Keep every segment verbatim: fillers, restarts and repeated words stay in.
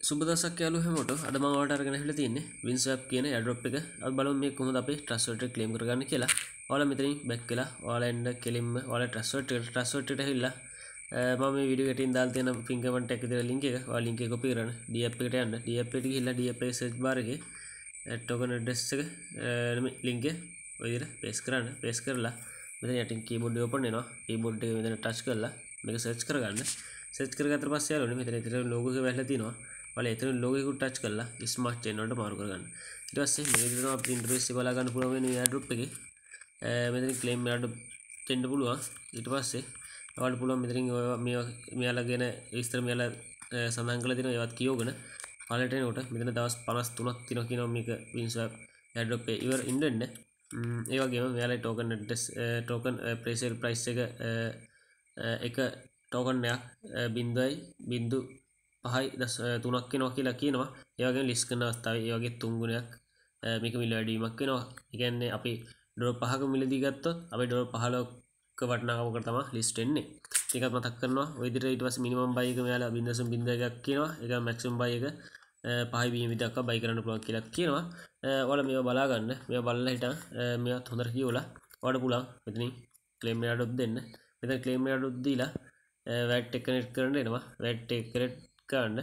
සුබ දවසක් යාළුවෝ හැමෝටම. අද මම ඔයාලට අරගෙන ඇවිල්ලා තියෙන්නේ Winswap කියන airdrop එක. අපි බලමු මේ කොහොමද අපි trust wallet එක claim කරගන්නේ කියලා. ඔයාලා මෙතනින් back වෙලා ඔයාලා එන්න කෙලින්ම ඔයාලා trust wallet එකට trust wallet එකට ඇවිල්ලා මම මේ වීඩියෝ එකටින් දාලා තියෙන pin comment එකේ තියෙන link එක ඔයාලා link එක copy කරන්න D app එකට යන්න. D app එකට ගිහිල්ලා D app එකේ search bar එකේ token address එක මේ link එක ඔය විදිහට paste කරන්න. paste කරලා මෙතන යටින් keyboard එක open වෙනවා. keyboard එක මෙතන touch කරලා මේක search කරගන්න. search කරගත්තට පස්සේ යාළුවනේ මෙතන ඉතින් logo එක වැහලා තියෙනවා. ඔයාලා එතන logo එක touch කරලා smart chain වලට මාරු කරගන්න. ඊට පස්සේ මේ විදිහට තමයි අපිට interface එක බලා ගන්න පුළුවන් වෙන airdrop එකේ. මෙතන claim airdrop දෙන්න පුළුවන්. ඊට පස්සේ ඔයාලට පුළුවන් මෙතනින් මේ මෙයාලා ගැන විස්තර මෙයාලා සඳහන් කරලා තියෙනවා ඒවත් කියවගෙන ඔයාලට එනකොට මෙතන දවස් පනස් තුනක් තියෙනවා කියනවා මේක Winswap airdrop එක ඉවර ඉන්න. ඒ වගේම මෙයාලා token address token presale price එක එක token එකක් බිංදුවයි බිංදු පහයි තුනක් වෙනවා කියලා කියනවා. ඒ වගේම ලිස්ට් කරන අවස්ථාවේ ඒ වගේ තුන් ගුණයක් මේක මිල වැඩිවීමක් වෙනවා. ඒ කියන්නේ අපි ඩොලර් පහක මිලදී ගත්තොත් අපි ඩොලර් පහළොවක වටිනාකමකට තමයි ලිස්ට් වෙන්නේ. ඒකත් මතක් කරනවා. ඔය විදිහට ඊට පස්සේ මිනිමම් බයි එක මෙයාලා zero point zero එකක් කියනවා. ඒක මැක්සිමම් බයි එක පහයි බීම දක්වා බයි කරන්න පුළුවන් කියලා කියනවා. ඔයාලා මේවා බලා ගන්න. මේවා බලලා හිටන් මේවත් හොඳට කියවලා ඔයාලට පුළුවන් මෙතනින් claim airdrop දෙන්න. මෙතන claim airdrop දීලා වැට් එක කනෙක්ට් කරන්න එනවා. වැට් එක කනෙක්ට් කරන්න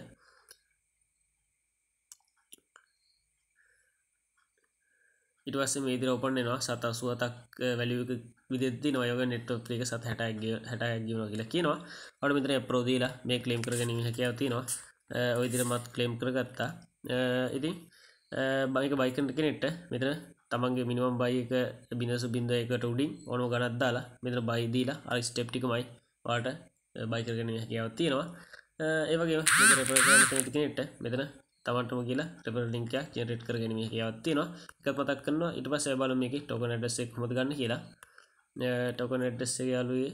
ඊට පස්සේ මේ විදිහට ඕපන් වෙනවා. සත අසූ හතක් වැලියු එක විදිහට දිනවා. ඒ වගේ network එක සත හැටක් හැටක් ගෙවනවා කියලා කියනවා. ඔයාලට මෙතන approve දීලා මේ claim කරගැනීමේ හැකියාව තියෙනවා. ඔය විදිහට මත් claim කරගත්තා. ඉතින් මේක buy කරන කෙනෙක්ට මෙතන තමන්ගේ minimum buy එක zero point zero එකට උඩින් ඕනම ගණනක් දාලා මෙතන buy දීලා අර step ටිකමයි ඔයාලට buy කරගැනීමේ හැකියාව තියෙනවා. ඒ වගේම මේක refer කරන්න කැමති කෙනෙක්ට මෙතන තමන්ටම කියලා referral link එකක් generate කරගැනීමේ හැකියාවක් තියෙනවා. ඒකත් මතක් කරනවා. ඊට පස්සේ අපි බලමු මේකේ token address එක කොහොමද ගන්න කියලා. token address එක යාළුවේ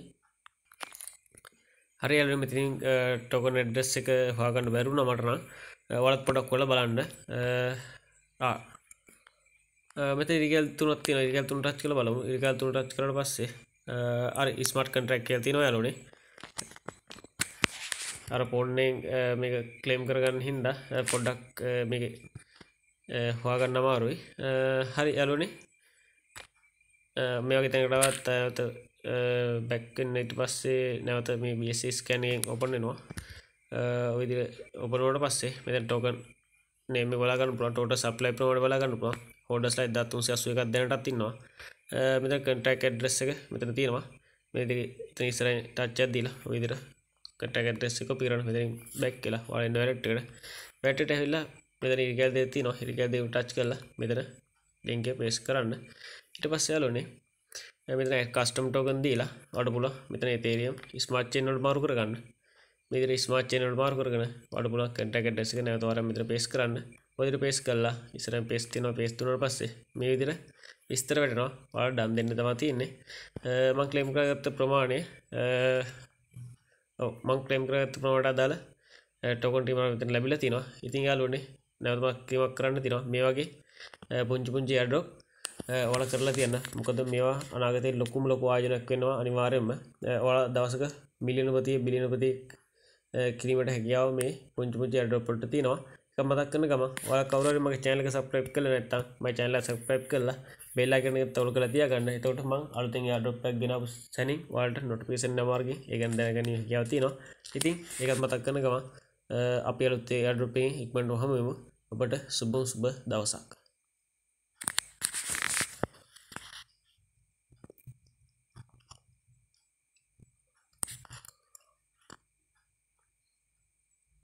හරි යාළුවෝ මෙතනින් token address එක හොයාගන්න බැරුණා මට නම්. ඔයාලත් පොඩක් ඔයාලා බලන්න. ආ මෙතන ඉරිගල් තුනක් තියෙනවා. ඉරිගල් තුන ටච් කරලා බලමු. ඉරිගල් තුන ටච් කරලා පස්සේ අර smart contract කියලා තියෙනවා යාළුවනේ. අර පොඩ්නෙන් මේක ක්ලේම් කරගන්න හින්දා පොඩ්ඩක් මේක හොයාගන්න අමාරුයි. හරි යාළුවනේ මේ වගේ තැනකටවත් නැවත බැක් වෙන්න ඊට පස්සේ නැවත මේ B S C scan එකෙන් ඕපන් වෙනවා. ඔය විදිහට ඕපන් වුණාට පස්සේ මෙතන token name එක බලා ගන්න පුළුවන්. total supply ප්‍රමාණය බලා ගන්න පුළුවන්. holders ලා one thousand three hundred eighty-එකක් දැනටත් ඉන්නවා. මෙතන contract address එක මෙතන තියෙනවා. මේ දෙකේ ඉතින් ඉස්සරහින් touch එකක් දීලා ඔය විදිහට contact address එක copy කරන්න. මෙතනින් back වෙලා ඔයාලා එන්න wallet එකට. wallet එකට ඇවිල්ලා මෙතන ඉරිගල් දෙක තියෙනවා. ඉරිගල් දෙක touch කරලා මෙතන link එක paste කරන්න. ඊට පස්සේ යාළුවනේ මෙතන custom token දීලා ඔයාලට පුළුවන් මෙතන Ethereum smart chain වලට මාරු කරගන්න. මේ විදිහට smart chain වලට මාරු කරගෙන ඔයාලට පුළුවන් contact address එක නැවත වරක් මෙතන paste කරන්න. ඔය විදිහට paste කරලා ඉස්සරහින් paste තියෙනවා. paste දුන්නාට පස්සේ මේ විදිහට විස්තර වැටෙනවා. ඔයාලට done දෙන්න තමයි තියෙන්නේ. මම claim කරගත්ත ප්‍රමාණය ඔව් මම claim කරගත්ත ප්‍රමාණයට අදාළ token ටික මම මෙතන ලැබිලා තිනවා. ඉතින් යාළුවනේ නැවත මම claim කරන්න තිනවා. මේ වගේ පුංචි පුංචි airdrop ඔයාලා කරලා තියන්න. මොකද මේවා අනාගතයේ ලොකුම ලොකු ආයෝජනයක් වෙනවා අනිවාර්යයෙන්ම. ඔයාලා දවසක මිලියනපති බිලියනපති කිරීමට හැකියාව මේ පුංචි පුංචි airdrop වලට තියෙනවා. ඒක මතක් කරන ගමන් ඔයාලා කවුරු හරි මගේ channel එක subscribe කරලා නැත්නම් මගේ channel එක subscribe කරලා bell icon එක තවල කරලා තියාගන්න. එතකොට මම අලුතෙන් airdrop එකක් ගෙනාවු සැනින් ඔයාලට notification එක මාර්ගයෙන් ඒ ගැන දැනගන්න හැකියාව තියෙනවා. ඉතින් ඒකත් මතක් කරන ගමන් අපි අලුත් airdrop එකකින් ඉක්මනට හමු වෙමු. ඔබට සුබ සුබ දවසක්.